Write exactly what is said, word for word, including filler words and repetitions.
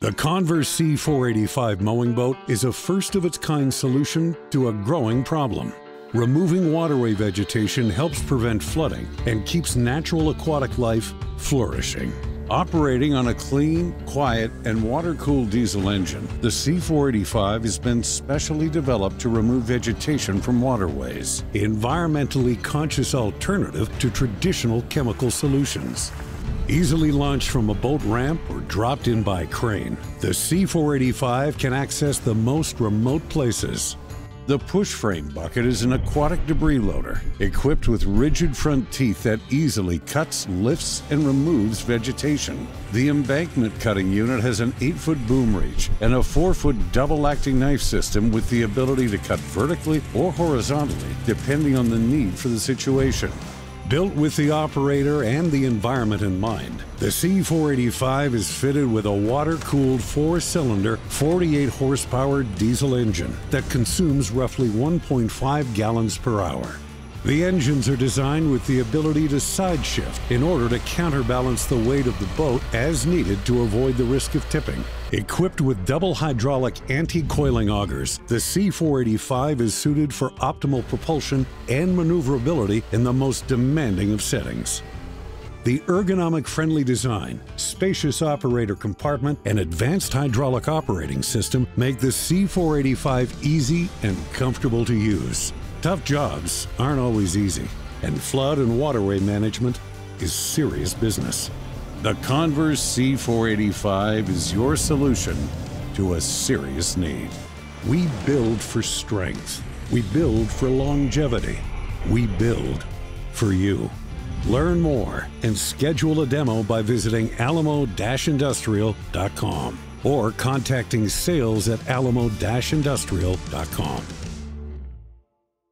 The Conver C four eighty-five Mowing Boat is a first-of-its-kind solution to a growing problem. Removing waterway vegetation helps prevent flooding and keeps natural aquatic life flourishing. Operating on a clean, quiet, and water-cooled diesel engine, the C four eighty-five has been specially developed to remove vegetation from waterways, environmentally conscious alternative to traditional chemical solutions. Easily launched from a boat ramp or dropped in by crane, the C four eighty-five can access the most remote places. The push frame bucket is an aquatic debris loader, equipped with rigid front teeth that easily cuts, lifts, and removes vegetation. The embankment cutting unit has an eight foot boom reach and a four foot double-acting knife system with the ability to cut vertically or horizontally, depending on the need for the situation. Built with the operator and the environment in mind, the C four eighty-five is fitted with a water-cooled four-cylinder, forty-eight horsepower diesel engine that consumes roughly one point five gallons per hour. The engines are designed with the ability to side shift in order to counterbalance the weight of the boat as needed to avoid the risk of tipping. Equipped with double hydraulic anti-coiling augers, the C four eighty-five is suited for optimal propulsion and maneuverability in the most demanding of settings. The ergonomic-friendly design, spacious operator compartment, and advanced hydraulic operating system make the C four eighty-five easy and comfortable to use. Tough jobs aren't always easy, and flood and waterway management is serious business. The Conver C four eighty-five is your solution to a serious need. We build for strength. We build for longevity. We build for you. Learn more and schedule a demo by visiting alamo dash industrial dot com or contacting sales at alamo dash industrial dot com.